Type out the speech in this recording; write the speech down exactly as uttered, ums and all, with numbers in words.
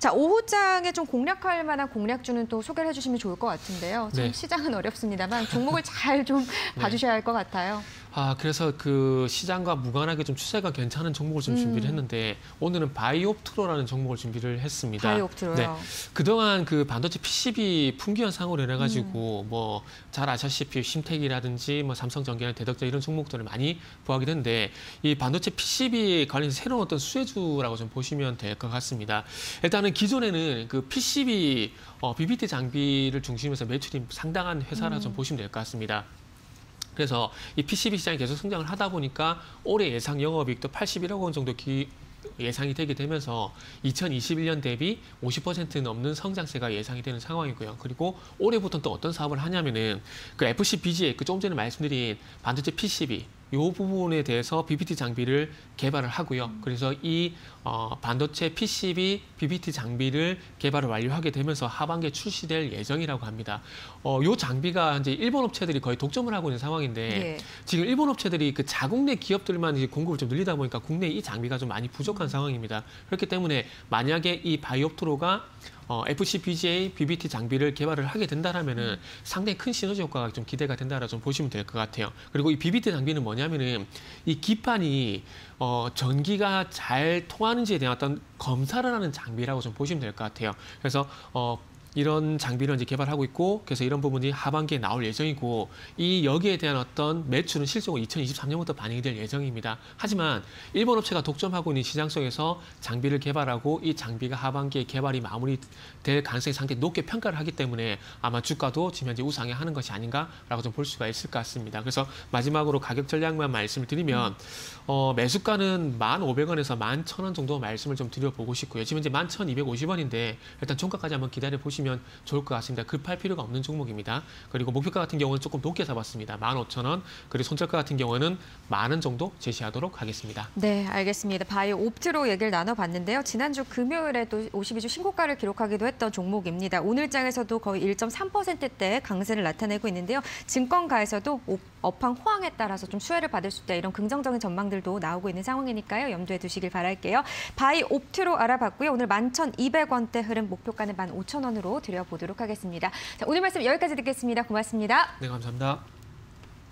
자, 오후장에 좀 공략할 만한 공략주는 또 소개를 해주시면 좋을 것 같은데요. 좀 네. 시장은 어렵습니다만 종목을 잘 좀 봐주셔야 할 것 같아요. 아, 그래서 그 시장과 무관하게 좀 추세가 괜찮은 종목을 좀 음. 준비를 했는데 오늘은 바이옵트로라는 종목을 준비를 했습니다. 바이옵트로요. 네. 그동안 그 반도체 피씨비 품귀 현상으로 인해 가지고 음. 뭐 잘 아시다시피 심텍이라든지 뭐 삼성전기나 대덕자 이런 종목들을 많이 부하게 되는데 이 반도체 피씨비 관련해서 새로운 어떤 수혜주라고 좀 보시면 될 것 같습니다. 일단은 기존에는 그 피씨비 어, 비비티 장비를 중심으로 해서 매출이 상당한 회사라 좀 음. 보시면 될 것 같습니다. 그래서 이 피씨비 시장이 계속 성장을 하다 보니까 올해 예상 영업이익도 팔십일억 원 정도 기, 예상이 되게 되면서 이천이십일 년 대비 오십 퍼센트 넘는 성장세가 예상이 되는 상황이고요. 그리고 올해부터는 또 어떤 사업을 하냐면은 그 에프씨비지에이 그 조금 전에 말씀드린 반도체 피씨비 이 부분에 대해서 비비티 장비를 개발을 하고요. 그래서 이 어, 반도체 피씨비 비비티 장비를 개발을 완료하게 되면서 하반기에 출시될 예정이라고 합니다. 어, 이 장비가 이제 일본 업체들이 거의 독점을 하고 있는 상황인데 예. 지금 일본 업체들이 그 자국 내 기업들만 이제 공급을 좀 늘리다 보니까 국내에 이 장비가 좀 많이 부족한 상황입니다. 그렇기 때문에 만약에 이 바이옵트로가 어, 에프씨비지에이 비비티 장비를 개발을 하게 된다라면은 상당히 큰 시너지 효과가 좀 기대가 된다라 좀 보시면 될 것 같아요. 그리고 이 비비티 장비는 뭐냐면은 이 기판이 어, 전기가 잘 통하는지에 대한 어떤 검사를 하는 장비라고 좀 보시면 될 것 같아요. 그래서 어, 이런 장비를 이제 개발하고 있고, 그래서 이런 부분이 하반기에 나올 예정이고, 이 여기에 대한 어떤 매출은 실적으로 이천이십삼 년부터 반영이 될 예정입니다. 하지만 일본 업체가 독점하고 있는 시장 속에서 장비를 개발하고 이 장비가 하반기에 개발이 마무리될 가능성이 상당히 높게 평가를 하기 때문에 아마 주가도 지금 현재 우상향 하는 것이 아닌가라고 좀 볼 수가 있을 것 같습니다. 그래서 마지막으로 가격 전략만 말씀을 드리면 어, 매수가는 만 오백 원에서 만 천 원 정도 말씀을 좀 드려보고 싶고요. 지금 이제 만 천이백오십 원인데 일단 종가까지 한번 기다려 보시면 좋을 것 같습니다. 급할 필요가 없는 종목입니다. 그리고 목표가 같은 경우는 조금 높게 잡았습니다. 만 오천 원. 그리고 손절가 같은 경우는 만 원 정도 제시하도록 하겠습니다. 네, 알겠습니다. 바이옵트로 얘기를 나눠봤는데요. 지난주 금요일에 또 오십이 주 신고가를 기록하기도 했던 종목입니다. 오늘장에서도 거의 일 점 삼 퍼센트대 강세를 나타내고 있는데요. 증권가에서도 업황 호황에 따라서 좀 수혜를 받을 수 있다. 이런 긍정적인 전망들도 나오고 있는 상황이니까요. 염두에 두시길 바랄게요. 바이옵트로 알아봤고요. 오늘 만 천이백 원대 흐름 목표가는 만 오천 원으로 드려보도록 하겠습니다. 자, 오늘 말씀 여기까지 듣겠습니다. 고맙습니다. 네, 감사합니다.